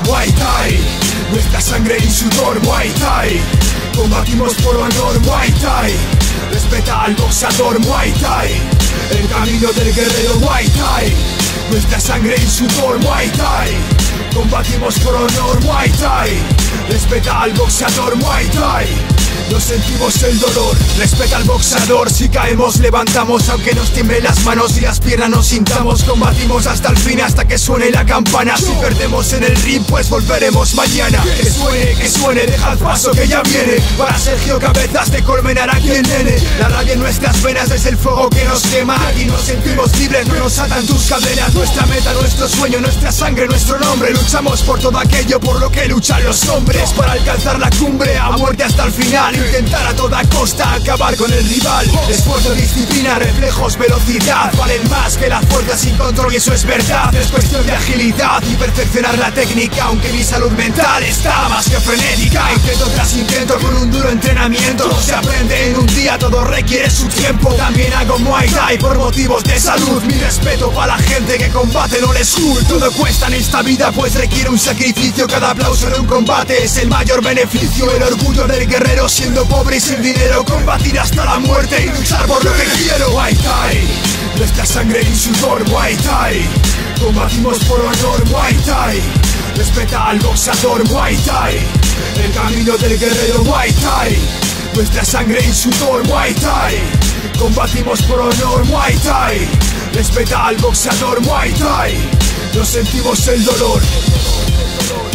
Muay Thai, nuestra sangre y sudor. Muay Thai, combatimos por honor. Muay Thai, respeta al boxeador. Muay Thai, el camino del guerrero. Muay Thai, nuestra sangre y sudor. Muay Thai, combatimos por honor. Muay Thai, respeta al boxeador. Muay Thai, no sentimos el dolor. Respeta al boxeador, si caemos levantamos, aunque nos tiemblen las manos y las piernas nos sintamos. Combatimos hasta el fin, hasta que suene la campana. Si perdemos en el ring, pues volveremos mañana. Que suene, dejad paso que ya viene. Para Sergio Cabezas de Colmenar, aquí el nene. La rabia en nuestras venas es el fuego que nos quema. Y nos sentimos libres, no nos atan tus cadenas. Nuestra meta, nuestro sueño, nuestra sangre, nuestro nombre. Luchamos por todo aquello por lo que luchan los hombres. Para alcanzar la cumbre, a muerte hasta el final. Intentar a toda costa acabar con el rival. Esfuerzo, disciplina, reflejos, velocidad valen más que la fuerza sin control, y eso es verdad. Es cuestión de agilidad y perfeccionar la técnica, aunque mi salud mental está más que frenética. Intento tras intento con un duro entrenamiento. No se aprende en un día, todo requiere su tiempo. También hago Muay Thai por motivos de salud. Mi respeto para la gente que combate no les cool. Todo cuesta en esta vida, pues requiere un sacrificio. Cada aplauso de un combate es el mayor beneficio. El orgullo del guerrero, siendo pobre y sin dinero, combatir hasta la muerte y luchar por lo que quiero. Muay Thai, nuestra sangre y sudor. Muay Thai, combatimos por honor. Muay Thai, respeta al boxeador. Muay Thai, el camino del guerrero. Muay Thai, nuestra sangre y sudor. Muay Thai, combatimos por honor. Muay Thai, respeta al boxeador. Muay Thai, no sentimos el dolor.